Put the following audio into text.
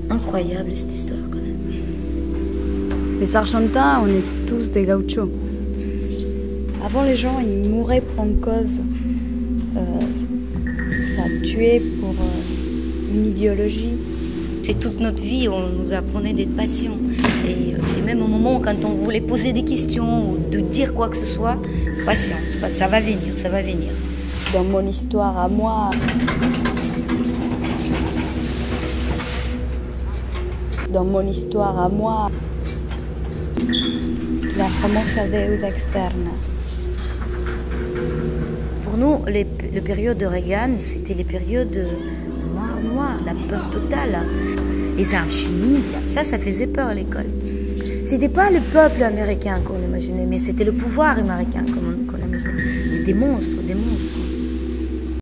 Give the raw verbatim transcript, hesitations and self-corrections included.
incroyable cette histoire quand même. Les Argentins, on est tous des gauchos. Avant, les gens, ils mouraient pour une cause. Euh, ça tuait pour euh, une idéologie. C'est toute notre vie, on nous apprenait d'être patients. Et, et même au moment où, quand on voulait poser des questions ou de dire quoi que ce soit, patience, ça va venir, ça va venir. Dans mon histoire à moi, dans mon histoire à moi, la famosa deuda externa. Pour nous, les, les périodes de Reagan, c'était les périodes noires, noires, la peur totale. Les armes chimiques, ça, ça faisait peur à l'école. C'était pas le peuple américain qu'on imaginait, mais c'était le pouvoir américain qu'on imaginait. Des monstres, des monstres.